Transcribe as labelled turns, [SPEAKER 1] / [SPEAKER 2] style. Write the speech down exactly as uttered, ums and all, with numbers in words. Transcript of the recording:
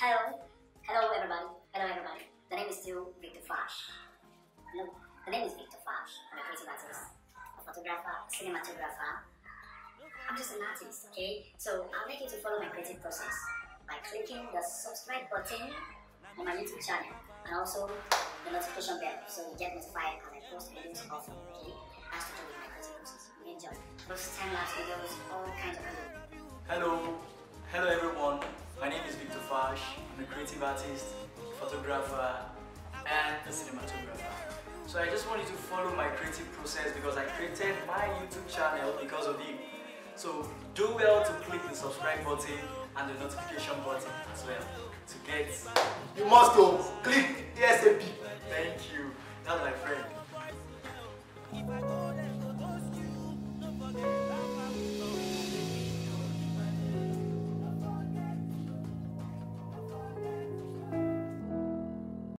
[SPEAKER 1] Hello, hello everybody, hello everybody. The name is still Victor Fash. No, the name is Victor Fash. I'm a creative artist, a photographer, a cinematographer. I'm just an artist, okay? So I'd like you to follow my creative process by clicking the subscribe button on my YouTube channel and also the notification bell so you get notified when I post videos often, okay? Has to do with my creative process. You enjoy. Post time-lapse videos, all kinds of videos.
[SPEAKER 2] Hello, hello everyone. My name is Victor Fash. I'm a creative artist, photographer, and a cinematographer. So I just want you to follow my creative process because I created my YouTube channel because of you. So do well to click the subscribe button and the notification button as well to get.
[SPEAKER 3] You must go click ASAP.
[SPEAKER 2] Thank you. That's my friend.